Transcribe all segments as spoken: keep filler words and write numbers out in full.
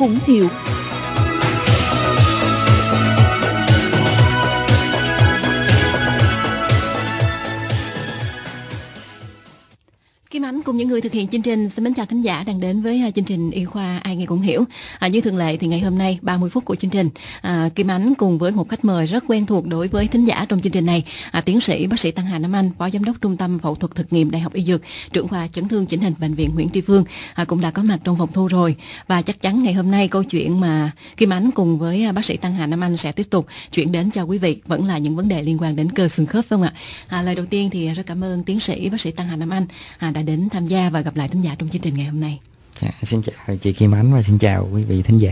cũng hiểu. Kim Ánh cùng những người thực hiện chương trình xin mến chào thính giả đang đến với chương trình Y Khoa Ai Nghe Cũng Hiểu. À, như thường lệ thì ngày hôm nay ba mươi phút của chương trình, à, Kim Ánh cùng với một khách mời rất quen thuộc đối với thính giả trong chương trình này, à, tiến sĩ bác sĩ Tăng Hà Nam Anh, phó giám đốc Trung tâm Phẫu thuật Thực nghiệm Đại học Y Dược, trưởng khoa chấn thương chỉnh hình Bệnh viện Nguyễn Tri Phương, à, cũng đã có mặt trong phòng thu rồi. Và chắc chắn ngày hôm nay câu chuyện mà Kim Ánh cùng với bác sĩ Tăng Hà Nam Anh sẽ tiếp tục chuyển đến cho quý vị vẫn là những vấn đề liên quan đến cơ xương khớp, phải không ạ? À, lời đầu tiên thì rất cảm ơn tiến sĩ bác sĩ Tăng Hà Nam Anh à, đã đến tham gia và gặp lại thính giả trong chương trình ngày hôm nay. Dạ, xin chào chị Kim Ánh và xin chào quý vị thính giả.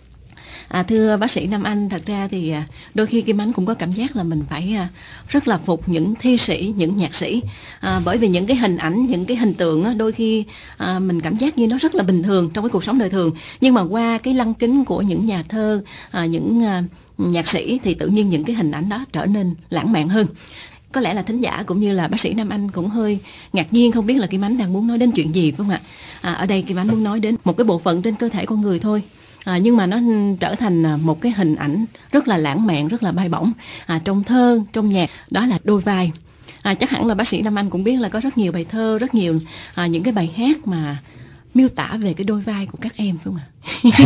À, thưa bác sĩ Nam Anh, thật ra thì đôi khi Kim Ánh cũng có cảm giác là mình phải rất là phục những thi sĩ, những nhạc sĩ, à, bởi vì những cái hình ảnh, những cái hình tượng đôi khi à, mình cảm giác như nó rất là bình thường trong cái cuộc sống đời thường, nhưng mà qua cái lăng kính của những nhà thơ, à, những à, nhạc sĩ thì tự nhiên những cái hình ảnh đó trở nên lãng mạn hơn. Có lẽ là thính giả cũng như là bác sĩ Nam Anh cũng hơi ngạc nhiên không biết là Kim Ánh đang muốn nói đến chuyện gì, phải không ạ? À, ở đây Kim Ánh muốn nói đến một cái bộ phận trên cơ thể con người thôi, à, nhưng mà nó trở thành một cái hình ảnh rất là lãng mạn, rất là bay bổng, à, trong thơ, trong nhạc, đó là đôi vai. À, chắc hẳn là bác sĩ Nam Anh cũng biết là có rất nhiều bài thơ, rất nhiều à, những cái bài hát mà miêu tả về cái đôi vai của các em, phải không ạ?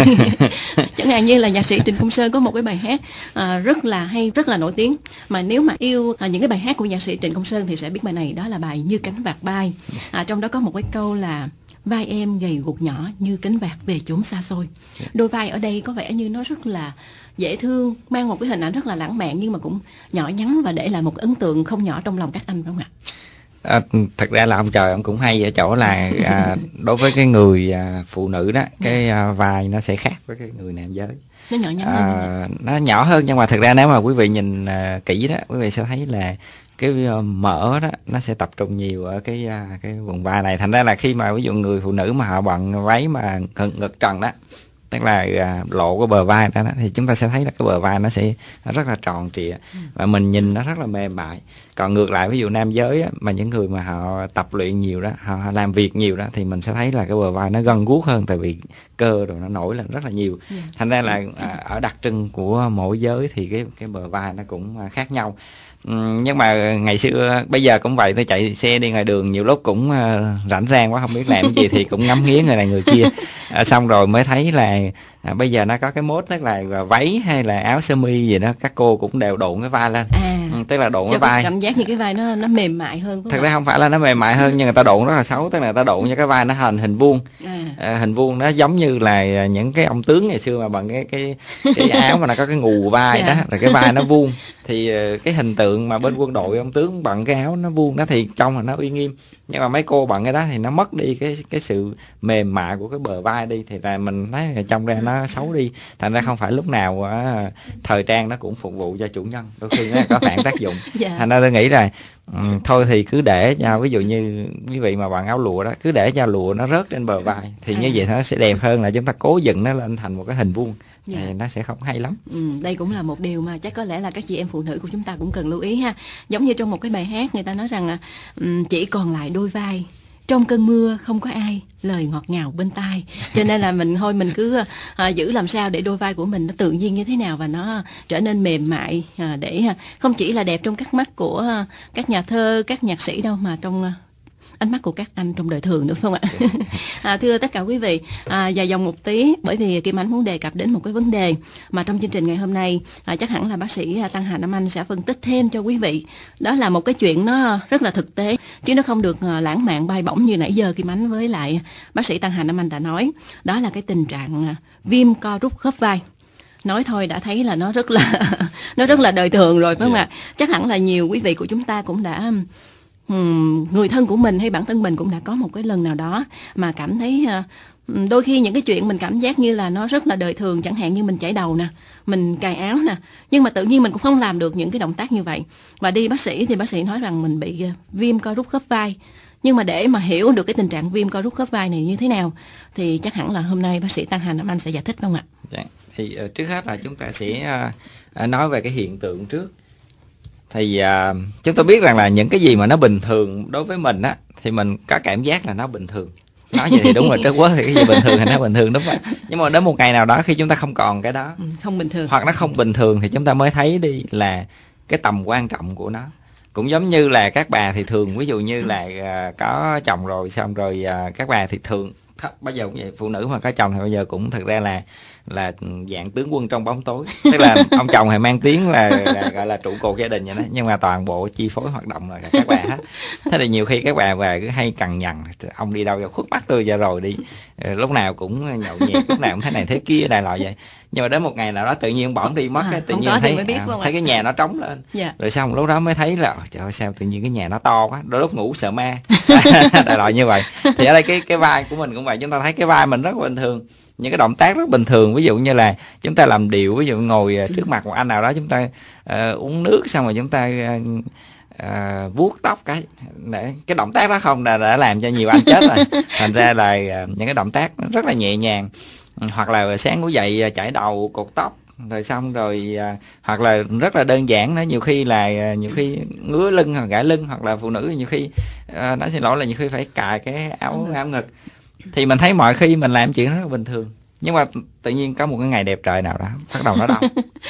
Chẳng hạn như là nhạc sĩ Trịnh Công Sơn có một cái bài hát à, rất là hay, rất là nổi tiếng, mà nếu mà yêu à, những cái bài hát của nhạc sĩ Trịnh Công Sơn thì sẽ biết bài này, đó là bài Như Cánh Vạc Bay. À, trong đó có một cái câu là vai em gầy guộc nhỏ như cánh vạc về chốn xa xôi. Đôi vai ở đây có vẻ như nó rất là dễ thương, mang một cái hình ảnh rất là lãng mạn, nhưng mà cũng nhỏ nhắn và để lại một ấn tượng không nhỏ trong lòng các anh, phải không ạ? À, thật ra là ông trời ông cũng hay ở chỗ là à, đối với cái người à, phụ nữ đó, cái à, vai nó sẽ khác với cái người nam giới. Nó nhỏ nhắn à, hơn. Nó nhỏ hơn, nhưng mà thật ra nếu mà quý vị nhìn à, kỹ đó, quý vị sẽ thấy là cái mỡ đó nó sẽ tập trung nhiều ở cái cái vùng vai này. Thành ra là khi mà ví dụ người phụ nữ mà họ bận váy mà ngực, ngực trần đó, tức là à, lộ cái bờ vai đó, đó thì chúng ta sẽ thấy là cái bờ vai nó sẽ rất là tròn trịa và mình nhìn nó rất là mềm mại. Còn ngược lại ví dụ nam giới á, mà những người mà họ tập luyện nhiều đó, họ, họ làm việc nhiều đó, thì mình sẽ thấy là cái bờ vai nó gân guốc hơn, tại vì cơ rồi nó nổi lên rất là nhiều. Thành ra là à, ở đặc trưng của mỗi giới thì cái cái bờ vai nó cũng khác nhau. Ừ, nhưng mà ngày xưa bây giờ cũng vậy, tôi chạy xe đi ngoài đường nhiều lúc cũng uh, rảnh rang quá không biết làm cái gì thì cũng ngắm nghía người này người kia, à, xong rồi mới thấy là à, bây giờ nó có cái mốt tức là váy hay là áo sơ mi gì đó các cô cũng đều độn cái vai lên, à, ừ, tức là độn cái vai, cảm giác như cái vai nó nó mềm mại hơn. Thật ra không phải là nó mềm mại hơn, nhưng người ta độn rất là xấu, tức là người ta độn cho cái vai nó thành hình vuông, à. À, hình vuông nó giống như là những cái ông tướng ngày xưa mà bằng cái cái cái áo mà nó có cái ngù vai, yeah. Đó là cái vai nó vuông, thì cái hình tượng mà bên quân đội ông tướng bằng cái áo nó vuông đó thì trông là nó uy nghiêm, nhưng mà mấy cô bằng cái đó thì nó mất đi cái cái sự mềm mại của cái bờ vai đi, thì là mình thấy là trông ra nó xấu đi. Thành ra không phải lúc nào uh, thời trang nó cũng phục vụ cho chủ nhân, đôi khi nó có phản tác dụng. Yeah. Thành ra tôi nghĩ là um, thôi thì cứ để cho ví dụ như quý vị mà bằng áo lụa đó, cứ để cho lụa nó rớt trên bờ vai thì à. Như vậy nó sẽ đẹp hơn là chúng ta cố dựng nó lên thành một cái hình vuông. Yeah. Thì nó sẽ không hay lắm. Ừ, đây cũng là một điều mà chắc có lẽ là các chị em phụ nữ của chúng ta cũng cần lưu ý ha. Giống như trong một cái bài hát người ta nói rằng um, chỉ còn lại đôi vai, trong cơn mưa không có ai, lời ngọt ngào bên tai. Cho nên là mình thôi mình cứ uh, giữ làm sao để đôi vai của mình nó tự nhiên như thế nào và nó trở nên mềm mại, uh, để uh, không chỉ là đẹp trong các mắt của uh, các nhà thơ, các nhạc sĩ đâu, mà trong uh, ánh mắt của các anh trong đời thường nữa, phải không ạ? À, thưa tất cả quý vị, à, dài dòng một tí, bởi vì Kim Ánh muốn đề cập đến một cái vấn đề mà trong chương trình ngày hôm nay à, chắc hẳn là bác sĩ Tăng Hà Nam Anh sẽ phân tích thêm cho quý vị. Đó là một cái chuyện nó rất là thực tế, chứ nó không được uh, lãng mạn bay bổng như nãy giờ Kim Ánh với lại bác sĩ Tăng Hà Nam Anh đã nói. Đó là cái tình trạng uh, viêm co rút khớp vai. Nói thôi đã thấy là nó rất là nó rất là đời thường rồi, phải không ạ? Yeah. Chắc hẳn là nhiều quý vị của chúng ta cũng đã Hmm, người thân của mình hay bản thân mình cũng đã có một cái lần nào đó mà cảm thấy uh, đôi khi những cái chuyện mình cảm giác như là nó rất là đời thường, chẳng hạn như mình chải đầu nè, mình cài áo nè, nhưng mà tự nhiên mình cũng không làm được những cái động tác như vậy. Và đi bác sĩ thì bác sĩ nói rằng mình bị uh, viêm co rút khớp vai. Nhưng mà để mà hiểu được cái tình trạng viêm co rút khớp vai này như thế nào thì chắc hẳn là hôm nay bác sĩ Tăng Hà Nam Anh sẽ giải thích, không ạ? Dạ. Thì uh, trước hết là chúng ta sẽ uh, nói về cái hiện tượng trước. Thì à, chúng ta biết rằng là những cái gì mà nó bình thường đối với mình á thì mình có cảm giác là nó bình thường. Nói vậy thì đúng rồi, trớt quớt thì cái gì bình thường thì nó bình thường, đúng rồi. Nhưng mà đến một ngày nào đó khi chúng ta không còn cái đó, ừ, không bình thường, hoặc nó không bình thường, thì chúng ta mới thấy đi là cái tầm quan trọng của nó. Cũng giống như là các bà thì thường, ví dụ như là uh, có chồng rồi, xong rồi uh, các bà thì thường bây giờ cũng vậy, phụ nữ mà có chồng thì bây giờ cũng thực ra là là dạng tướng quân trong bóng tối, tức là ông chồng thì mang tiếng là, là gọi là trụ cột gia đình vậy đó, nhưng mà toàn bộ chi phối hoạt động là các bà hết. Thế thì nhiều khi các bà về cứ hay cằn nhằn, ông đi đâu vào khuất mắt tôi giờ rồi đi, lúc nào cũng nhậu nhẹt, lúc nào cũng thế này thế kia đại loại vậy. Nhưng mà đến một ngày nào đó tự nhiên ông bỏ đi mất, à, tự nhiên thấy biết, à, thấy cái nhà nó trống lên, yeah. Rồi xong lúc đó mới thấy là trời ơi, sao tự nhiên cái nhà nó to quá, đôi lúc ngủ sợ ma đại loại như vậy. Thì ở đây cái cái vai của mình cũng vậy, chúng ta thấy cái vai mình rất bình thường, những cái động tác rất bình thường, ví dụ như là chúng ta làm điệu, ví dụ ngồi trước mặt một anh nào đó, chúng ta uh, uống nước xong rồi chúng ta uh, uh, vuốt tóc cái để cái động tác đó không đã, đã làm cho nhiều anh chết rồi. Thành ra là uh, những cái động tác rất là nhẹ nhàng, hoặc là sáng ngủ dậy chải đầu cột tóc rồi xong rồi uh, hoặc là rất là đơn giản đó, nhiều khi là uh, nhiều khi ngứa lưng hoặc gãi lưng, hoặc là phụ nữ nhiều khi uh, nói xin lỗi là nhiều khi phải cài cái áo áo ngực. Thì mình thấy mọi khi mình làm chuyện rất là bình thường, nhưng mà tự nhiên có một cái ngày đẹp trời nào đó bắt đầu nó đau.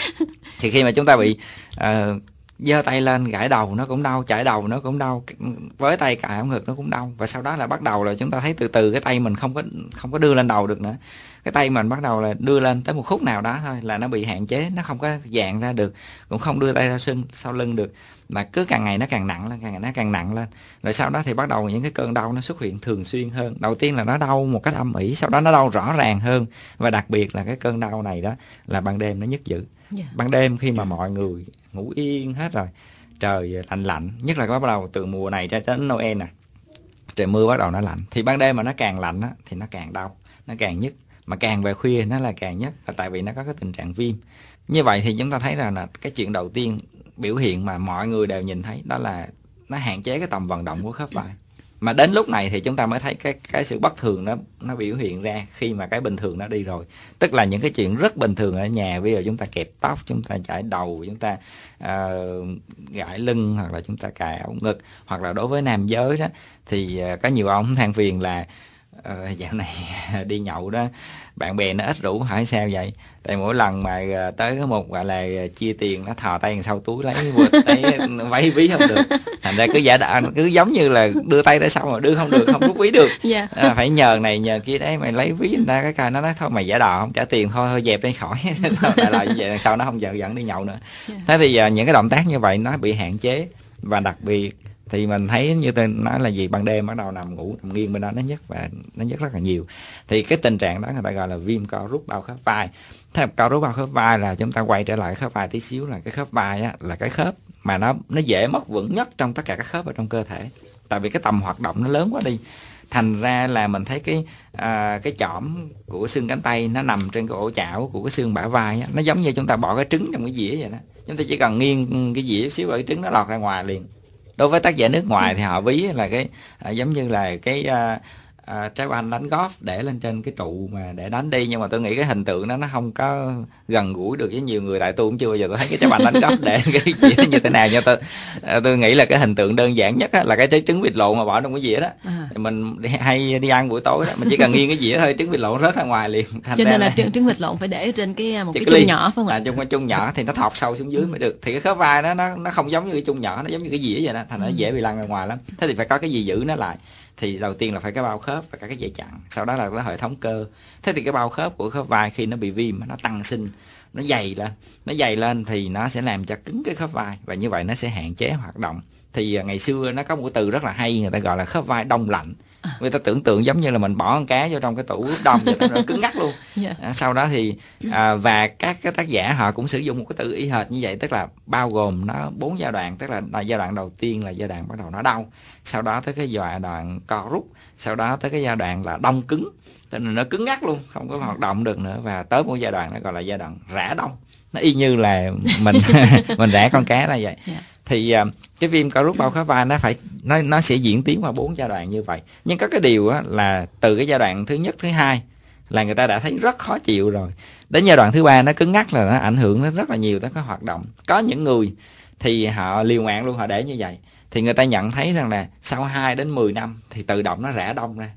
Thì khi mà chúng ta bị uh, giơ tay lên gãi đầu nó cũng đau, chải đầu nó cũng đau, với tay cài áo ngực nó cũng đau, và sau đó là bắt đầu là chúng ta thấy từ từ cái tay mình không có không có đưa lên đầu được nữa. Cái tay mình bắt đầu là đưa lên tới một khúc nào đó thôi là nó bị hạn chế, nó không có dạn ra được, cũng không đưa tay ra sưng sau lưng được, mà cứ càng ngày nó càng nặng lên, càng ngày nó càng nặng lên. Rồi sau đó thì bắt đầu những cái cơn đau nó xuất hiện thường xuyên hơn. Đầu tiên là nó đau một cách âm ỉ, sau đó nó đau rõ ràng hơn, và đặc biệt là cái cơn đau này đó là ban đêm nó nhức dữ. Yeah. Ban đêm khi mà mọi người ngủ yên hết rồi, trời lạnh lạnh, nhất là bắt đầu từ mùa này cho đến Noel nè, trời mưa bắt đầu nó lạnh, thì ban đêm mà nó càng lạnh á, thì nó càng đau, nó càng nhức, mà càng về khuya nó là càng nhức, là tại vì nó có cái tình trạng viêm. Như vậy thì chúng ta thấy rằng là cái chuyện đầu tiên biểu hiện mà mọi người đều nhìn thấy đó là nó hạn chế cái tầm vận động của khớp vai. Mà đến lúc này thì chúng ta mới thấy cái cái sự bất thường nó nó biểu hiện ra khi mà cái bình thường nó đi rồi. Tức là những cái chuyện rất bình thường ở nhà, ví dụ chúng ta kẹp tóc, chúng ta chải đầu, chúng ta uh, gãi lưng, hoặc là chúng ta cài áo ngực, hoặc là đối với nam giới đó thì uh, có nhiều ông than phiền là uh, dạo này đi nhậu đó bạn bè nó ít rủ, hỏi sao vậy? Tại mỗi lần mà tới có một gọi là chia tiền, nó thò tay sau túi lấy lấy váy ví không được, thành ra cứ giả đạ, cứ giống như là đưa tay ra sau mà đưa không được, không rút ví được. Yeah. À, phải nhờ này nhờ kia đấy, mày lấy ví người ta, cái coi nó nói thôi mày giả đò không trả tiền thôi, thôi dẹp đi khỏi. Lại là như vậy, lần sau nó không giờ dẫn đi nhậu nữa. Yeah. Thế thì uh, những cái động tác như vậy nó bị hạn chế, và đặc biệt thì mình thấy như tôi nói là gì, ban đêm bắt đầu nằm ngủ nằm nghiêng bên đó nó nhức, và nó nhức rất là nhiều. Thì cái tình trạng đó người ta gọi là viêm co rút bao khớp vai. Thế co rút bao khớp vai là chúng ta quay trở lại khớp vai tí xíu, là cái khớp vai á, là cái khớp mà nó nó dễ mất vững nhất trong tất cả các khớp ở trong cơ thể, tại vì cái tầm hoạt động nó lớn quá đi. Thành ra là mình thấy cái à, cái chỏm của xương cánh tay nó nằm trên cái ổ chảo của cái xương bả vai á, nó giống như chúng ta bỏ cái trứng trong cái dĩa vậy đó. Chúng ta chỉ cần nghiêng cái dĩa xíu, cái trứng nó lọt ra ngoài liền. Đối với tác giả nước ngoài thì họ ví là cái à, giống như là cái à, à, trái banh đánh golf để lên trên cái trụ mà để đánh đi, nhưng mà tôi nghĩ cái hình tượng đó nó không có gần gũi được với nhiều người, tại tôi cũng chưa bao giờ tôi thấy cái trái banh đánh golf để cái dĩa nó như thế nào. Nhưng tôi à, tôi nghĩ là cái hình tượng đơn giản nhất á, là cái trái trứng vịt lộn mà bỏ trong cái dĩa đó. À. Mình đi, hay đi ăn buổi tối đó, mình chỉ cần nghiêng cái dĩa thôi, trứng vịt lộn rớt ra ngoài liền. Thành cho nên là, là trứng, trứng vịt lộn phải để trên cái một cái, cái chung nhỏ phải không ạ? À, chung cái chung nhỏ thì nó thọt sâu xuống dưới mới được. Thì cái khớp vai đó nó nó không giống như cái chung nhỏ, nó giống như cái dĩa vậy đó, thành nó ừ. dễ bị lăn ra ngoài lắm. Thế thì phải có cái gì giữ nó lại. Thì đầu tiên là phải cái bao khớp và cả cái dây chằng, sau đó là cái hệ thống cơ. Thế thì cái bao khớp của khớp vai khi nó bị viêm, nó tăng sinh, nó dày lên, nó dày lên thì nó sẽ làm cho cứng cái khớp vai, và như vậy nó sẽ hạn chế hoạt động. Thì ngày xưa nó có một cái từ rất là hay, người ta gọi là khớp vai đông lạnh. Người ta tưởng tượng giống như là mình bỏ con cá vô trong cái tủ đông vậy đó, nó cứng ngắc luôn. Yeah. À, sau đó thì à, và các cái tác giả họ cũng sử dụng một cái từ y hệt như vậy, tức là bao gồm nó bốn giai đoạn. Tức là, là giai đoạn đầu tiên là giai đoạn bắt đầu nó đau, sau đó tới cái giai đoạn co rút, sau đó tới cái giai đoạn là đông cứng, tức là nó cứng ngắc luôn, không có hoạt động được nữa, và tới một giai đoạn nó gọi là giai đoạn rã đông. Nó y như là mình mình rã con cá là vậy. Yeah. Thì uh, cái viêm co rút bao khớp vai nó phải nó nó sẽ diễn tiến qua bốn giai đoạn như vậy. Nhưng có cái điều á, là từ cái giai đoạn thứ nhất, thứ hai là người ta đã thấy rất khó chịu rồi, đến giai đoạn thứ ba nó cứng ngắc là nó ảnh hưởng nó rất là nhiều tới cái hoạt động. Có những người thì họ liều mạng luôn, họ để như vậy, thì người ta nhận thấy rằng là sau hai đến mười năm thì tự động nó rã đông ra.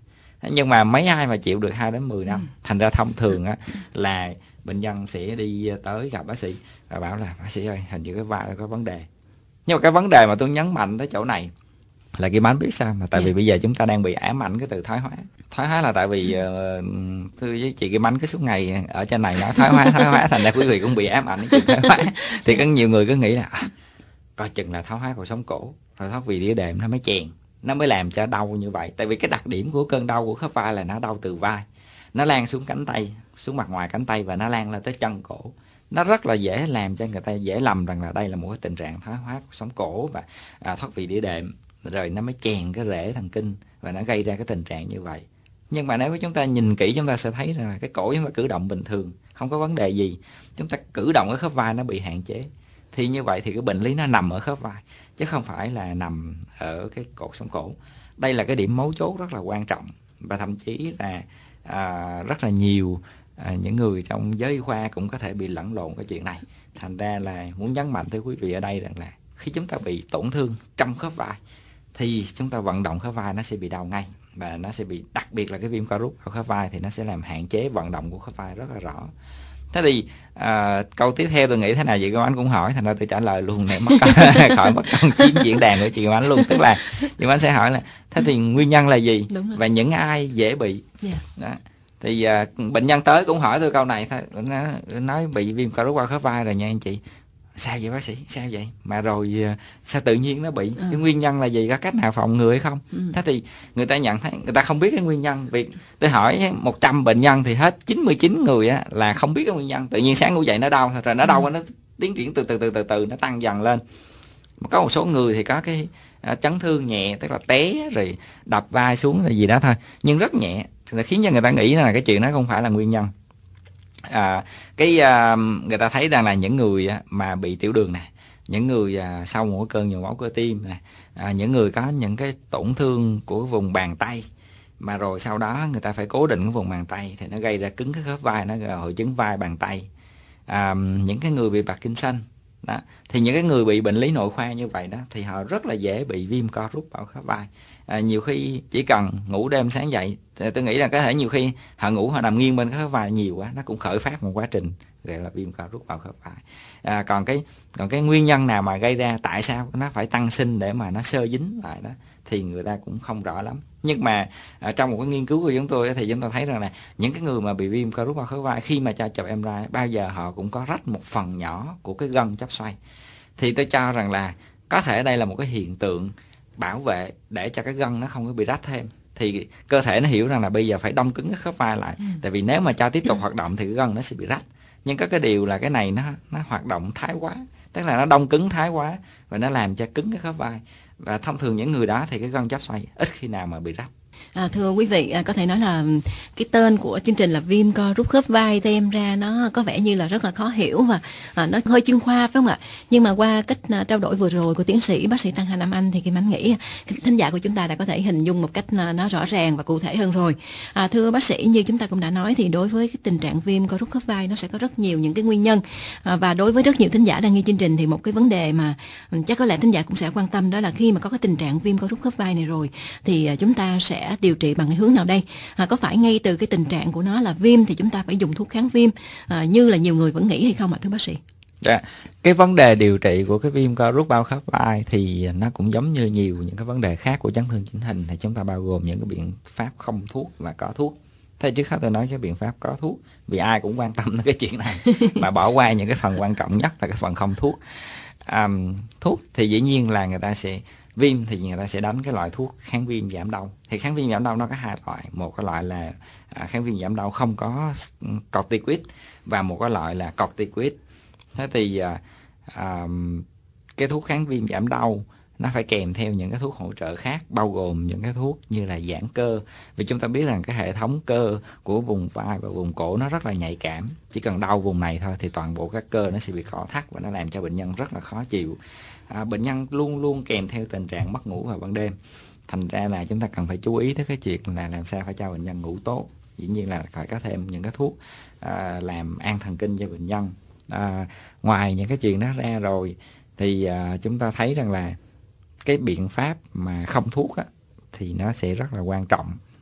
Nhưng mà mấy ai mà chịu được hai đến mười năm. Ừ. Thành ra thông thường á là bệnh nhân sẽ đi tới gặp bác sĩ và bảo là bác sĩ ơi, hình như cái vai có vấn đề. Nhưng mà cái vấn đề mà tôi nhấn mạnh tới chỗ này là Kim Ánh biết sao mà tại Yeah. vì bây giờ chúng ta đang bị ám ảnh cái từ thoái hóa. Thoái hóa là tại vì uh, tôi với chị Kim Ánh cứ suốt ngày ở trên này nói thoái hóa thoái hóa, thành ra quý vị cũng bị ám ảnh cái chuyện thoái hóa. Thì có nhiều người cứ nghĩ là à, coi chừng là thoái hóa cột sống cổ, rồi thoát vị đĩa đệm nó mới chèn, nó mới làm cho đau như vậy. Tại vì cái đặc điểm của cơn đau của khớp vai là nó đau từ vai, nó lan xuống cánh tay, xuống mặt ngoài cánh tay và nó lan lên tới chân cổ. Nó rất là dễ làm cho người ta dễ lầm rằng là đây là một cái tình trạng thoái hóa cột sống cổ và à, thoát vị đĩa đệm, rồi nó mới chèn cái rễ thần kinh và nó gây ra cái tình trạng như vậy. Nhưng mà nếu chúng ta nhìn kỹ chúng ta sẽ thấy rằng là cái cổ chúng ta cử động bình thường, không có vấn đề gì. Chúng ta cử động ở khớp vai nó bị hạn chế. Thì như vậy thì cái bệnh lý nó nằm ở khớp vai chứ không phải là nằm ở cái cột sống cổ. Đây là cái điểm mấu chốt rất là quan trọng, và thậm chí là à, rất là nhiều à, những người trong giới y khoa cũng có thể bị lẫn lộn cái chuyện này. Thành ra là muốn nhấn mạnh tới quý vị ở đây rằng là khi chúng ta bị tổn thương trong khớp vai thì chúng ta vận động khớp vai nó sẽ bị đau ngay, và nó sẽ bị, đặc biệt là cái viêm co rút ở khớp vai thì nó sẽ làm hạn chế vận động của khớp vai rất là rõ. Thế thì à, câu tiếp theo tôi nghĩ thế nào chị Kim Ánh cũng hỏi, thành ra tôi trả lời luôn để mất khỏi mất công chiếm diễn đàn của chị Kim Ánh luôn. Tức là chị Kim Ánh sẽ hỏi là thế thì nguyên nhân là gì và những ai dễ bị. Yeah. Đó. Thì à, bệnh nhân tới cũng hỏi tôi câu này thôi, nó nói bị viêm co rút qua khớp vai rồi nha anh chị. Sao vậy bác sĩ, sao vậy mà rồi sao tự nhiên nó bị, ừ. cái nguyên nhân là gì, có cách nào phòng ngừa hay không? Ừ. Thế thì người ta nhận thấy, người ta không biết cái nguyên nhân. Vì tôi hỏi một trăm bệnh nhân thì hết chín mươi chín người á là không biết cái nguyên nhân. Tự nhiên sáng ngủ dậy nó đau, rồi nó đau, ừ. nó tiến triển từ từ từ từ từ nó tăng dần lên. Có một số người thì có cái uh, chấn thương nhẹ, tức là té rồi đập vai xuống rồi gì đó thôi, nhưng rất nhẹ, thì khiến cho người ta nghĩ là cái chuyện đó không phải là nguyên nhân. À, cái à, người ta thấy rằng là những người à, mà bị tiểu đường nè, những người à, sau một cơn nhồi máu cơ tim nè, à, những người có những cái tổn thương của vùng bàn tay mà rồi sau đó người ta phải cố định cái vùng bàn tay thì nó gây ra cứng cái khớp vai, nó gọi là hội chứng vai bàn tay. À, những cái người bị Parkinson đó, thì những cái người bị bệnh lý nội khoa như vậy đó thì họ rất là dễ bị viêm co rút vào khớp vai. À, nhiều khi chỉ cần ngủ đêm sáng dậy, tôi nghĩ là có thể nhiều khi họ ngủ họ nằm nghiêng bên cái khớp vai nhiều quá, nó cũng khởi phát một quá trình gọi là viêm co rút vào khớp vai. À, còn cái còn cái nguyên nhân nào mà gây ra, tại sao nó phải tăng sinh để mà nó xơ dính lại đó thì người ta cũng không rõ lắm. Nhưng mà à, trong một cái nghiên cứu của chúng tôi thì chúng ta thấy rằng là những cái người mà bị viêm co rút vào khớp vai khi mà cho chụp em rờ i bao giờ họ cũng có rách một phần nhỏ của cái gân chấp xoay. Thì tôi cho rằng là có thể đây là một cái hiện tượng bảo vệ để cho cái gân nó không có bị rách thêm. Thì cơ thể nó hiểu rằng là bây giờ phải đông cứng cái khớp vai lại. Ừ. Tại vì nếu mà cho tiếp tục hoạt động thì cái gân nó sẽ bị rách. Nhưng có cái điều là cái này nó nó hoạt động thái quá, tức là nó đông cứng thái quá và nó làm cho cứng cái khớp vai. Và thông thường những người đó thì cái gân chấp xoay ít khi nào mà bị rách. À, thưa quý vị, à, có thể nói là cái tên của chương trình là viêm co rút khớp vai thêm ra nó có vẻ như là rất là khó hiểu và à, nó hơi chuyên khoa phải không ạ? Nhưng mà qua cách à, trao đổi vừa rồi của tiến sĩ bác sĩ Tăng Hà Nam Anh thì Kim Ánh nghĩ thính giả của chúng ta đã có thể hình dung một cách à, nó rõ ràng và cụ thể hơn rồi. À, thưa bác sĩ, như chúng ta cũng đã nói thì đối với cái tình trạng viêm co rút khớp vai nó sẽ có rất nhiều những cái nguyên nhân. À, và đối với rất nhiều thính giả đang nghe chương trình thì một cái vấn đề mà chắc có lẽ thính giả cũng sẽ quan tâm đó là khi mà có cái tình trạng viêm co rút khớp vai này rồi thì à, chúng ta sẽ điều trị bằng cái hướng nào đây? À, có phải ngay từ cái tình trạng của nó là viêm thì chúng ta phải dùng thuốc kháng viêm à, như là nhiều người vẫn nghĩ hay không ạ thưa bác sĩ? Dạ, cái vấn đề điều trị của cái viêm co rút bao khớp vai thì nó cũng giống như nhiều những cái vấn đề khác của chấn thương chỉnh hình, thì chúng ta bao gồm những cái biện pháp không thuốc và có thuốc. Thế trước hết tôi nói cái biện pháp có thuốc vì ai cũng quan tâm đến cái chuyện này mà bỏ qua những cái phần quan trọng nhất là cái phần không thuốc. À, thuốc thì dĩ nhiên là người ta sẽ viêm thì người ta sẽ đánh cái loại thuốc kháng viêm giảm đau. Thì kháng viêm giảm đau nó có hai loại, một cái loại là à, kháng viêm giảm đau không có corticoid và một cái loại là corticoid. Thế thì à, à, cái thuốc kháng viêm giảm đau nó phải kèm theo những cái thuốc hỗ trợ khác, bao gồm những cái thuốc như là giãn cơ. Vì chúng ta biết rằng cái hệ thống cơ của vùng vai và vùng cổ nó rất là nhạy cảm. Chỉ cần đau vùng này thôi thì toàn bộ các cơ nó sẽ bị co thắt và nó làm cho bệnh nhân rất là khó chịu. À, bệnh nhân luôn luôn kèm theo tình trạng mất ngủ vào ban đêm. Thành ra là chúng ta cần phải chú ý tới cái chuyện là làm sao phải cho bệnh nhân ngủ tốt. Dĩ nhiên là phải có thêm những cái thuốc à, làm an thần kinh cho bệnh nhân. À, ngoài những cái chuyện đó ra rồi thì à, chúng ta thấy rằng là cái biện pháp mà không thuốc á, thì nó sẽ rất là quan trọng.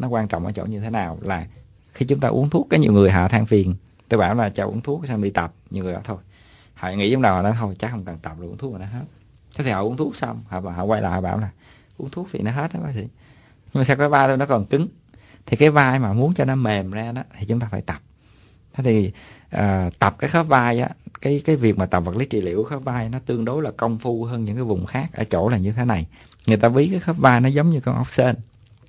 nó quan trọng ở chỗ như thế nào là khi chúng ta uống thuốc, có nhiều người họ than phiền, tôi bảo là cho uống thuốc xong đi tập, nhiều người bảo thôi, họ nghĩ trong đầu họ nói thôi chắc không cần tập rồi, uống thuốc mà nó hết. Thế thì họ uống thuốc xong họ họ quay lại họ bảo là uống thuốc thì nó hết đó bác sĩ, nhưng mà sao cái vai tôi nó còn cứng. Thì cái vai mà muốn cho nó mềm ra đó thì chúng ta phải tập. Thế thì uh, tập cái khớp vai á, cái cái việc mà tập vật lý trị liệu khớp vai nó tương đối là công phu hơn những cái vùng khác ở chỗ là như thế này. Người ta ví cái khớp vai nó giống như con ốc sên.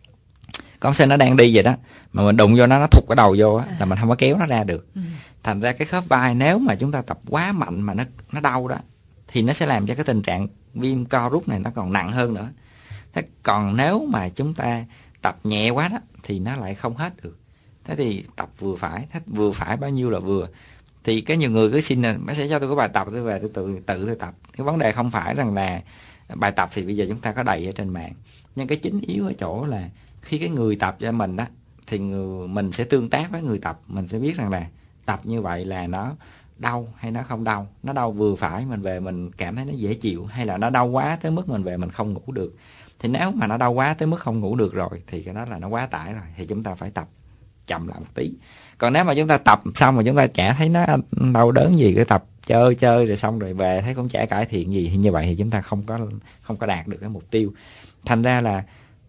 Con ốc sên nó đang đi vậy đó, mà mình đụng vô nó, nó thụt cái đầu vô á, là mình không có kéo nó ra được. Thành ra cái khớp vai nếu mà chúng ta tập quá mạnh mà nó nó đau đó thì nó sẽ làm cho cái tình trạng viêm co rút này nó còn nặng hơn nữa. Thế còn nếu mà chúng ta tập nhẹ quá đó thì nó lại không hết được. Thế thì tập vừa phải, thế vừa phải bao nhiêu là vừa. Thì cái nhiều người cứ xin là bác sĩ cho tôi có bài tập, tôi về tôi tự tự tôi tập. Cái vấn đề không phải rằng là bài tập thì bây giờ chúng ta có đầy ở trên mạng, nhưng cái chính yếu ở chỗ là khi cái người tập cho mình đó thì người, mình sẽ tương tác với người tập, mình sẽ biết rằng là tập như vậy là nó đau hay nó không đau, nó đau vừa phải mình về mình cảm thấy nó dễ chịu, hay là nó đau quá tới mức mình về mình không ngủ được. Thì nếu mà nó đau quá tới mức không ngủ được rồi thì cái đó là nó quá tải rồi, thì chúng ta phải tập chậm lại một tí. Còn nếu mà chúng ta tập xong mà chúng ta chả thấy nó đau đớn gì, cứ tập chơi chơi rồi xong rồi về thấy cũng chả cải thiện gì, thì như vậy thì chúng ta không có không có đạt được cái mục tiêu. Thành ra là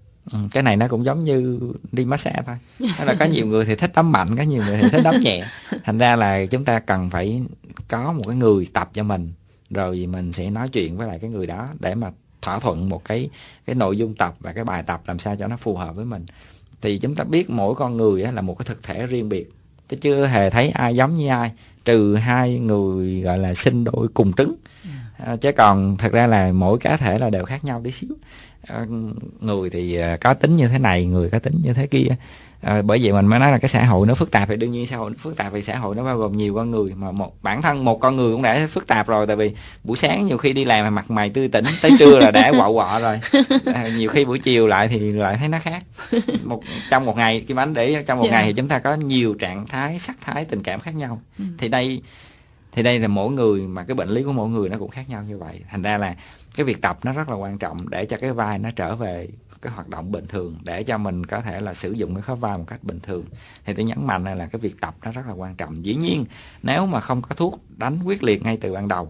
cái này nó cũng giống như đi massage thôi. Tức là có nhiều người thì thích đấm mạnh, có nhiều người thì thích đấm nhẹ. Thành ra là chúng ta cần phải có một cái người tập cho mình, rồi mình sẽ nói chuyện với lại cái người đó để mà thỏa thuận một cái cái nội dung tập và cái bài tập làm sao cho nó phù hợp với mình. Thì chúng ta biết mỗi con người là một cái thực thể riêng biệt, chứ chưa hề thấy ai giống như ai, trừ hai người gọi là sinh đôi cùng trứng. À, chứ còn thật ra là mỗi cá thể là đều khác nhau tí xíu. À, người thì có tính như thế này, người có tính như thế kia. À, bởi vậy mình mới nói là cái xã hội nó phức tạp, thì đương nhiên xã hội nó phức tạp vì xã hội nó bao gồm nhiều con người, mà một bản thân một con người cũng đã phức tạp rồi. Tại vì buổi sáng nhiều khi đi làm mà mặt mày tươi tỉnh, tới trưa là đã quạo quọ rồi. À, nhiều khi buổi chiều lại thì lại thấy nó khác. Một trong một ngày, Kim Ánh để trong một yeah. ngày thì chúng ta có nhiều trạng thái, sắc thái, tình cảm khác nhau. Ừ. Thì đây thì đây là mỗi người, mà cái bệnh lý của mỗi người nó cũng khác nhau như vậy. Thành ra là cái việc tập nó rất là quan trọng để cho cái vai nó trở về cái hoạt động bình thường, để cho mình có thể là sử dụng cái khớp vai một cách bình thường. Thì tôi nhấn mạnh là cái việc tập nó rất là quan trọng. Dĩ nhiên nếu mà không có thuốc đánh quyết liệt ngay từ ban đầu,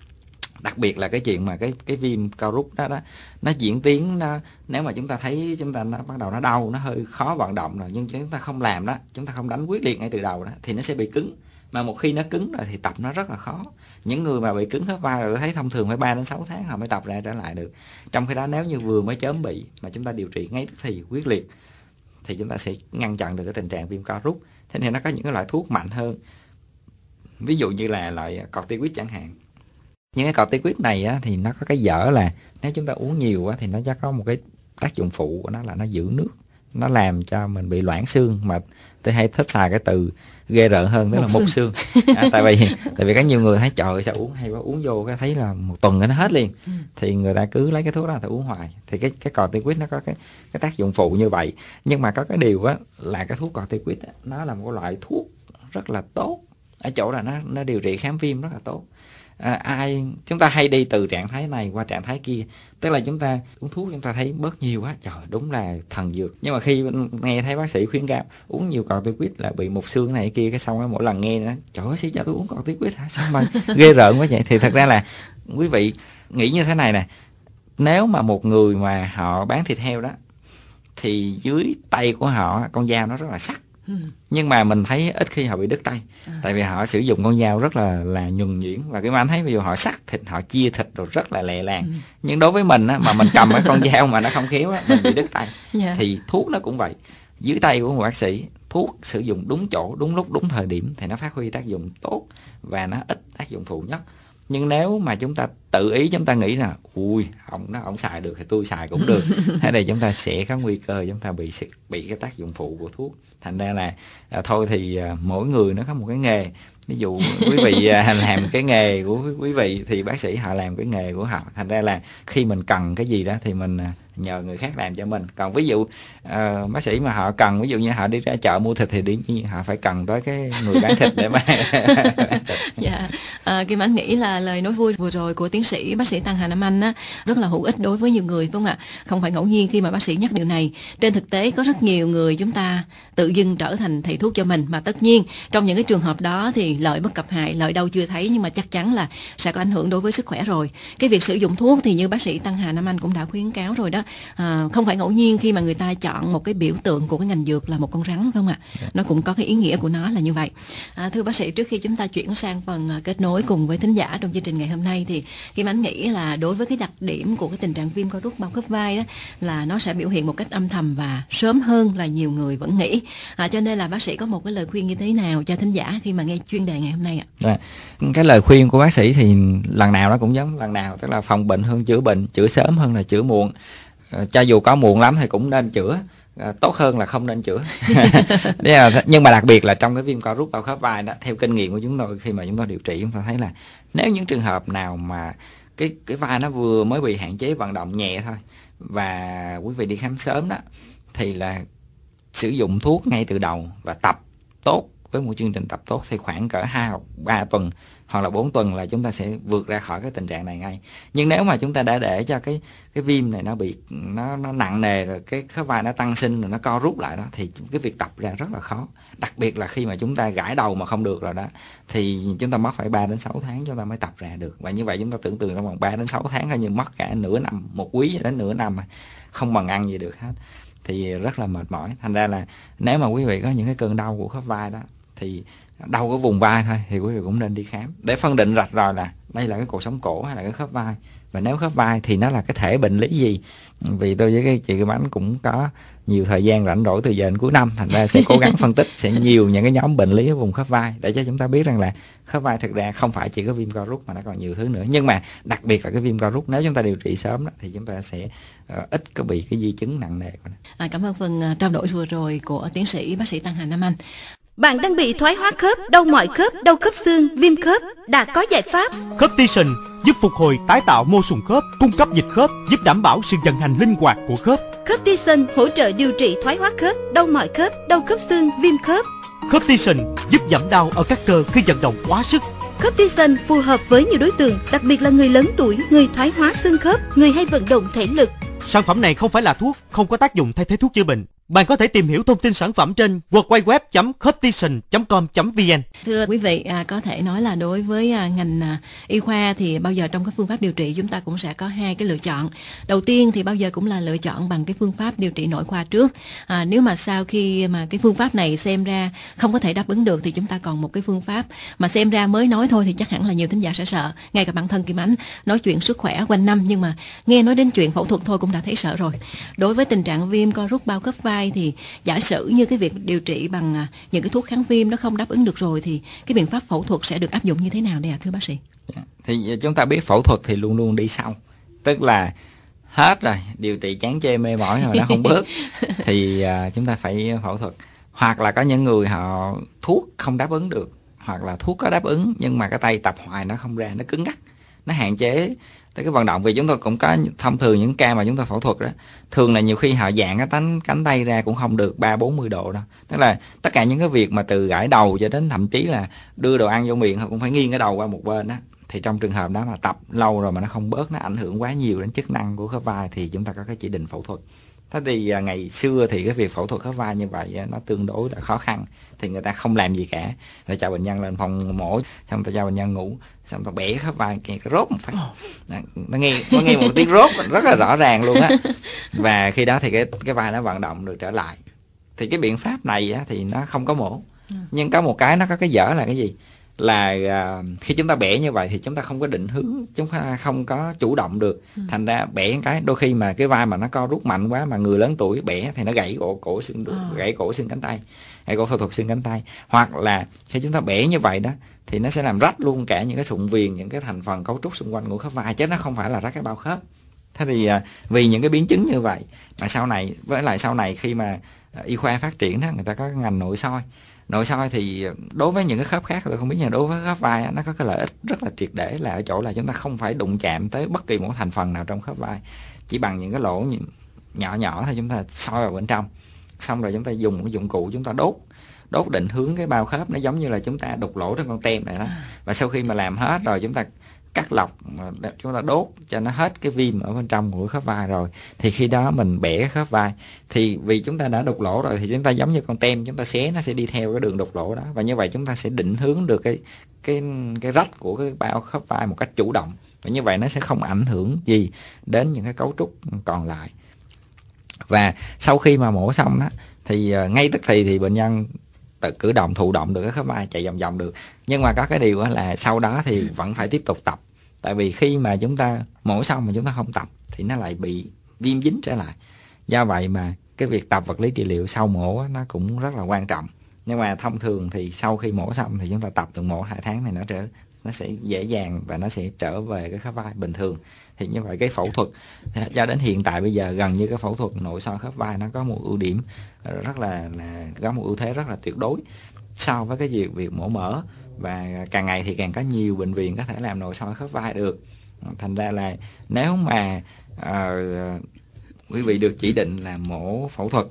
đặc biệt là cái chuyện mà cái cái viêm co rút đó đó nó diễn tiến, nó nếu mà chúng ta thấy chúng ta nó bắt đầu nó đau, nó hơi khó vận động rồi, nhưng chúng ta không làm đó, chúng ta không đánh quyết liệt ngay từ đầu đó thì nó sẽ bị cứng. Mà một khi nó cứng rồi thì tập nó rất là khó. Những người mà bị cứng khớp vai rồi thấy thông thường phải ba đến sáu tháng họ mới tập ra trở lại được. Trong khi đó nếu như vừa mới chớm bị mà chúng ta điều trị ngay tức thì quyết liệt thì chúng ta sẽ ngăn chặn được cái tình trạng viêm co rút. Thế nên nó có những cái loại thuốc mạnh hơn. Ví dụ như là loại corticoid chẳng hạn. Những cái corticoid này á, thì nó có cái dở là nếu chúng ta uống nhiều á, thì nó chắc có một cái tác dụng phụ của nó là nó giữ nước, nó làm cho mình bị loãng xương. Mà tôi hay thích xài cái từ ghê rợn hơn, tức là mục xương. À, tại vì tại vì có nhiều người thấy trời ơi sao uống hay quá, uống vô cái thấy là một tuần nó hết liền. Ừ. Thì người ta cứ lấy cái thuốc đó người ta uống hoài. Thì cái cái corticoid nó có cái cái tác dụng phụ như vậy. Nhưng mà có cái điều á là cái thuốc corticoid á, nó là một loại thuốc rất là tốt ở chỗ là nó nó điều trị kháng viêm rất là tốt. À, ai chúng ta hay đi từ trạng thái này qua trạng thái kia, tức là chúng ta uống thuốc chúng ta thấy bớt nhiều quá, trời đúng là thần dược. Nhưng mà khi nghe thấy bác sĩ khuyến cáo uống nhiều corticoid là bị mục xương này kia, cái xong đó, mỗi lần nghe nữa trời ơi sĩ cho tôi uống corticoid hả, sao mà ghê rợn quá vậy. Thì thật ra là quý vị nghĩ như thế này nè, nếu mà một người mà họ bán thịt heo đó thì dưới tay của họ con dao nó rất là sắc. Ừ. Nhưng mà mình thấy ít khi họ bị đứt tay. À. Tại vì họ sử dụng con dao rất là là nhuần nhuyễn. Và cái mà anh thấy ví dụ họ sắc thịt, họ chia thịt rồi rất là lẹ làng. Ừ. Nhưng đối với mình á, mà mình cầm cái con dao mà nó không khéo á, mình bị đứt tay. Yeah. Thì thuốc nó cũng vậy. Dưới tay của một bác sĩ, thuốc sử dụng đúng chỗ, đúng lúc, đúng thời điểm thì nó phát huy tác dụng tốt và nó ít tác dụng phụ nhất. Nhưng nếu mà chúng ta tự ý chúng ta nghĩ là ui ông nó ông xài được thì tôi xài cũng được, thế này chúng ta sẽ có nguy cơ chúng ta bị bị cái tác dụng phụ của thuốc. Thành ra là à, thôi thì à, mỗi người nó có một cái nghề, Ví dụ quý vị à, làm cái nghề của quý vị thì bác sĩ họ làm cái nghề của họ, thành ra là khi mình cần cái gì đó thì mình à, nhờ người khác làm cho mình. Còn ví dụ à, bác sĩ mà họ cần, ví dụ như họ đi ra chợ mua thịt thì đương nhiên họ phải cần tới cái người bán thịt để mà Dạ, à, Kim Ánh nghĩ là lời nói vui vừa rồi của tiến sĩ bác sĩ Tăng Hà Nam Anh á, rất là hữu ích đối với nhiều người, phải không ạ? Không phải ngẫu nhiên khi mà bác sĩ nhắc điều này. Trên thực tế có rất nhiều người chúng ta tự dưng trở thành thầy thuốc cho mình, mà tất nhiên trong những cái trường hợp đó thì lợi bất cập hại, lợi đâu chưa thấy nhưng mà chắc chắn là sẽ có ảnh hưởng đối với sức khỏe rồi. Cái việc sử dụng thuốc thì như bác sĩ Tăng Hà Nam Anh cũng đã khuyến cáo rồi đó, à, không phải ngẫu nhiên khi mà người ta chọn một cái biểu tượng của cái ngành dược là một con rắn, phải không ạ? Nó cũng có cái ý nghĩa của nó là như vậy. À, thưa bác sĩ, trước khi chúng ta chuyển sang phần uh, kết nối cùng với thính giả trong chương trình ngày hôm nay thì Kim Ánh nghĩ là đối với cái đặc điểm của cái tình trạng viêm co rút bao khớp vai đó là nó sẽ biểu hiện một cách âm thầm và sớm hơn là nhiều người vẫn nghĩ. À, cho nên là bác sĩ có một cái lời khuyên như thế nào cho thính giả khi mà nghe chuyên đề ngày hôm nay ạ? Rồi, cái lời khuyên của bác sĩ thì lần nào nó cũng giống lần nào, tức là phòng bệnh hơn chữa bệnh, chữa sớm hơn là chữa muộn. À, cho dù có muộn lắm thì cũng nên chữa. À, tốt hơn là không nên chữa. Nhưng mà đặc biệt là trong cái viêm co rút bao khớp vai đó, theo kinh nghiệm của chúng tôi khi mà chúng tôi điều trị, chúng tôi thấy là nếu những trường hợp nào mà cái cái vai nó vừa mới bị hạn chế vận động nhẹ thôi và quý vị đi khám sớm đó, thì là sử dụng thuốc ngay từ đầu và tập tốt với một chương trình tập tốt thì khoảng cỡ hai hoặc ba tuần hoặc là bốn tuần là chúng ta sẽ vượt ra khỏi cái tình trạng này ngay. Nhưng nếu mà chúng ta đã để cho cái cái viêm này nó bị nó nó nặng nề rồi, cái khớp vai nó tăng sinh rồi nó co rút lại đó, thì cái việc tập ra rất là khó. Đặc biệt là khi mà chúng ta gãi đầu mà không được rồi đó, thì chúng ta mất phải ba đến sáu tháng chúng ta mới tập ra được. Và như vậy chúng ta tưởng tượng trong vòng ba đến sáu tháng coi như mất cả nửa năm, một quý đến nửa năm mà không bằng ăn gì được hết, thì rất là mệt mỏi. Thành ra là nếu mà quý vị có những cái cơn đau của khớp vai đó, thì đau cái vùng vai thôi thì quý vị cũng nên đi khám để phân định rạch ròi là đây là cái cột sống cổ hay là cái khớp vai, và nếu khớp vai thì nó là cái thể bệnh lý gì. Vì tôi với cái chị Kim Ánh cũng có nhiều thời gian rảnh rỗi từ giờ đến cuối năm, thành ra sẽ cố gắng phân tích sẽ nhiều những cái nhóm bệnh lý ở vùng khớp vai để cho chúng ta biết rằng là khớp vai thực ra không phải chỉ có viêm co rút mà nó còn nhiều thứ nữa. Nhưng mà đặc biệt là cái viêm co rút, nếu chúng ta điều trị sớm đó, thì chúng ta sẽ uh, ít có bị cái di chứng nặng nề. À, cảm ơn phần trao đổi vừa rồi của tiến sĩ bác sĩ Tăng Hà Nam Anh. Bạn đang bị thoái hóa khớp, đau mỏi khớp, đau khớp xương, viêm khớp, đã có giải pháp. Cortition giúp phục hồi tái tạo mô sùng khớp, cung cấp dịch khớp, giúp đảm bảo sự vận hành linh hoạt của khớp. Cortition hỗ trợ điều trị thoái hóa khớp, đau mỏi khớp, đau khớp xương, viêm khớp. Cortition giúp giảm đau ở các cơ khi vận động quá sức. Cortition phù hợp với nhiều đối tượng, đặc biệt là người lớn tuổi, người thoái hóa xương khớp, người hay vận động thể lực. Sản phẩm này không phải là thuốc, không có tác dụng thay thế thuốc chữa bệnh. Bạn có thể tìm hiểu thông tin sản phẩm trên w w w chấm cortition chấm com chấm v n. Thưa quý vị, à, có thể nói là đối với à, ngành à, y khoa thì bao giờ trong các phương pháp điều trị chúng ta cũng sẽ có hai cái lựa chọn. Đầu tiên thì bao giờ cũng là lựa chọn bằng cái phương pháp điều trị nội khoa trước. À, nếu mà sau khi mà cái phương pháp này xem ra không có thể đáp ứng được thì chúng ta còn một cái phương pháp mà xem ra mới nói thôi thì chắc hẳn là nhiều thính giả sẽ sợ. Ngay cả bản thân Kim Ánh nói chuyện sức khỏe quanh năm nhưng mà nghe nói đến chuyện phẫu thuật thôi cũng đã thấy sợ rồi. Đối với tình trạng viêm co rút bao khớp vai thì giả sử như cái việc điều trị bằng những cái thuốc kháng viêm nó không đáp ứng được rồi thì cái biện pháp phẫu thuật sẽ được áp dụng như thế nào đây ạ, thưa bác sĩ? Thì chúng ta biết phẫu thuật thì luôn luôn đi sau, tức là hết rồi, điều trị chán chê mê mỏi rồi nó không bớt thì uh, chúng ta phải phẫu thuật. Hoặc là có những người họ thuốc không đáp ứng được, hoặc là thuốc có đáp ứng nhưng mà cái tay tập hoài nó không ra, nó cứng ngắc, nó hạn chế tới cái vận động. Vì chúng tôi cũng có thông thường những ca mà chúng ta phẫu thuật đó, thường là nhiều khi họ dạn cái tánh cánh tay ra cũng không được ba bốn mươi độ đâu. Tức là tất cả những cái việc mà từ gãi đầu cho đến thậm chí là đưa đồ ăn vô miệng họ cũng phải nghiêng cái đầu qua một bên đó. Thì trong trường hợp đó mà tập lâu rồi mà nó không bớt, nó ảnh hưởng quá nhiều đến chức năng của khớp vai thì chúng ta có cái chỉ định phẫu thuật. Thế thì ngày xưa thì cái việc phẫu thuật khớp vai như vậy nó tương đối là khó khăn, thì người ta không làm gì cả, người cho bệnh nhân lên phòng mổ, xong ta cho bệnh nhân ngủ, xong ta bẻ khớp vai cái rốt một phát, nó nghe nó nghe một tiếng rốt rất là rõ ràng luôn á, và khi đó thì cái cái vai nó vận động được trở lại. Thì cái biện pháp này á, thì nó không có mổ, nhưng có một cái nó có cái dở là cái gì, là uh, khi chúng ta bẻ như vậy thì chúng ta không có định hướng, chúng ta không có chủ động được, ừ. thành ra bẻ cái đôi khi mà cái vai mà nó co rút mạnh quá mà người lớn tuổi bẻ thì nó gãy cổ cổ xương ừ. gãy cổ xương cánh tay, gãy cổ phẫu thuật xương cánh tay. Hoặc là khi chúng ta bẻ như vậy đó thì nó sẽ làm rách luôn cả những cái sụn viền, những cái thành phần cấu trúc xung quanh của khớp vai, chứ nó không phải là rách cái bao khớp. Thế thì uh, vì những cái biến chứng như vậy mà sau này, với lại sau này khi mà uh, y khoa phát triển đó, người ta có cái ngành nội soi. Nội soi thì đối với những cái khớp khác tôi không biết, nhưng đối với khớp vai nó có cái lợi ích rất là triệt để là ở chỗ là chúng ta không phải đụng chạm tới bất kỳ một thành phần nào trong khớp vai, chỉ bằng những cái lỗ nhỏ nhỏ thôi chúng ta soi vào bên trong, xong rồi chúng ta dùng cái dụng cụ chúng ta đốt đốt định hướng cái bao khớp, nó giống như là chúng ta đục lỗ trên con tem này đó. Và sau khi mà làm hết rồi chúng ta cắt lọc, chúng ta đốt cho nó hết cái viêm ở bên trong của khớp vai rồi, thì khi đó mình bẻ cái khớp vai, thì vì chúng ta đã đục lỗ rồi thì chúng ta giống như con tem, chúng ta xé nó sẽ đi theo cái đường đục lỗ đó, và như vậy chúng ta sẽ định hướng được cái cái cái rách của cái bao khớp vai một cách chủ động, và như vậy nó sẽ không ảnh hưởng gì đến những cái cấu trúc còn lại. Và sau khi mà mổ xong đó thì ngay tức thì thì bệnh nhân tự cử động, thụ động được cái khớp vai, chạy vòng vòng được. Nhưng mà có cái điều là sau đó thì vẫn phải tiếp tục tập, tại vì khi mà chúng ta mổ xong mà chúng ta không tập thì nó lại bị viêm dính trở lại. Do vậy mà cái việc tập vật lý trị liệu sau mổ nó cũng rất là quan trọng. Nhưng mà thông thường thì sau khi mổ xong thì chúng ta tập từ một hai tháng này nó trở nó sẽ dễ dàng và nó sẽ trở về cái khớp vai bình thường. Thì như vậy cái phẫu thuật cho đến hiện tại bây giờ gần như cái phẫu thuật nội soi khớp vai nó có một ưu điểm rất là, là có một ưu thế rất là tuyệt đối so với cái việc việc mổ mỡ, và càng ngày thì càng có nhiều bệnh viện có thể làm nội soi khớp vai được. Thành ra là nếu mà uh, quý vị được chỉ định làm mổ phẫu thuật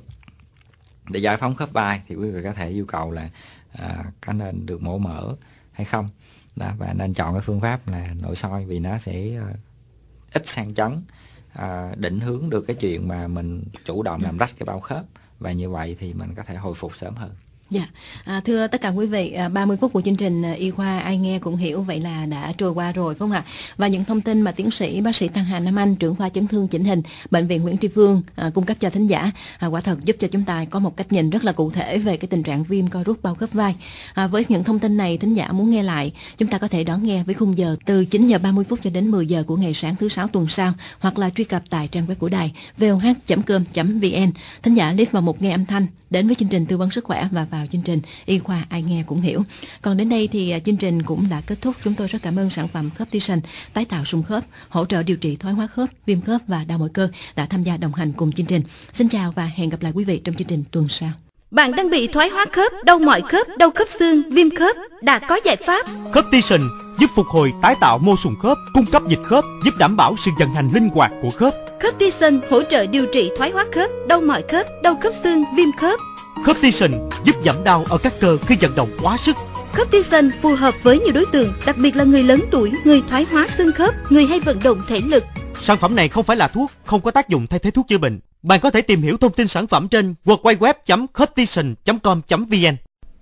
để giải phóng khớp vai thì quý vị có thể yêu cầu là uh, có nên được mổ mỡ hay không đó, và nên chọn cái phương pháp là nội soi, vì nó sẽ uh, ít sang chấn, uh, định hướng được cái chuyện mà mình chủ động làm rách cái bao khớp, và như vậy thì mình có thể hồi phục sớm hơn. Dạ, à, thưa tất cả quý vị, à, ba mươi phút của chương trình à, Y Khoa Ai Nghe Cũng Hiểu vậy là đã trôi qua rồi phải không ạ? Và những thông tin mà tiến sĩ bác sĩ Tăng Hà Nam Anh, trưởng khoa chấn thương chỉnh hình, Bệnh viện Nguyễn Tri Phương à, cung cấp cho thính giả, à, quả thật giúp cho chúng ta có một cách nhìn rất là cụ thể về cái tình trạng viêm co rút bao khớp vai. À, với những thông tin này, thính giả muốn nghe lại, chúng ta có thể đón nghe với khung giờ từ chín giờ ba mươi phút cho đến mười giờ của ngày sáng thứ sáu tuần sau, hoặc là truy cập tại trang web của đài vê o hát chấm com chấm vn. Thính giả click vào mục nghe âm thanh đến với chương trình tư vấn sức khỏe và vào chương trình Y Khoa Ai Nghe Cũng Hiểu. Còn đến đây thì chương trình cũng đã kết thúc. Chúng tôi rất cảm ơn sản phẩm Cortison tái tạo sụn khớp, hỗ trợ điều trị thoái hóa khớp, viêm khớp và đau mỏi cơ đã tham gia đồng hành cùng chương trình. Xin chào và hẹn gặp lại quý vị trong chương trình tuần sau. Bạn đang bị thoái hóa khớp, đau mỏi khớp, đau khớp xương, viêm khớp, đã có giải pháp. Cortison giúp phục hồi, tái tạo mô sụn khớp, cung cấp dịch khớp, giúp đảm bảo sự vận hành linh hoạt của khớp. Cortison hỗ trợ điều trị thoái hóa khớp, đau mỏi khớp, đau khớp xương, viêm khớp. Cortison giúp giảm đau ở các cơ khi vận động quá sức. Cortison phù hợp với nhiều đối tượng, đặc biệt là người lớn tuổi, người thoái hóa xương khớp, người hay vận động thể lực. Sản phẩm này không phải là thuốc, không có tác dụng thay thế thuốc chữa bệnh. Bạn có thể tìm hiểu thông tin sản phẩm trên w w w chấm cortison chấm com chấm vn.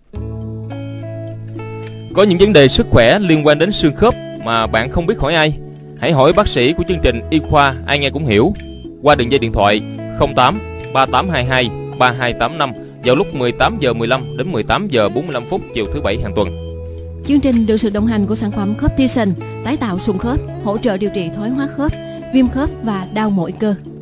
Có những vấn đề sức khỏe liên quan đến xương khớp mà bạn không biết hỏi ai? Hãy hỏi bác sĩ của chương trình Y Khoa Ai Nghe Cũng Hiểu qua đường dây điện thoại không tám ba tám hai hai ba hai tám năm vào lúc mười tám giờ mười lăm đến mười tám giờ bốn mươi lăm phút chiều thứ bảy hàng tuần. Chương trình được sự đồng hành của sản phẩm Cortison tái tạo sụn khớp, hỗ trợ điều trị thoái hóa khớp, viêm khớp và đau mỏi cơ.